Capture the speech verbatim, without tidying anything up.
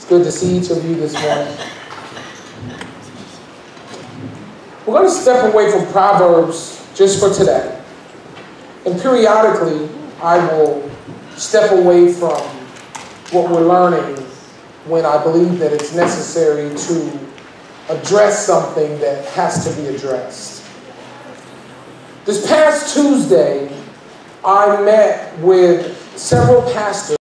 Good to see each of you this morning. We're going to step away from Proverbs just for today. And periodically, I will step away from what we're learning when I believe that it's necessary to address something that has to be addressed. This past Tuesday, I met with several pastors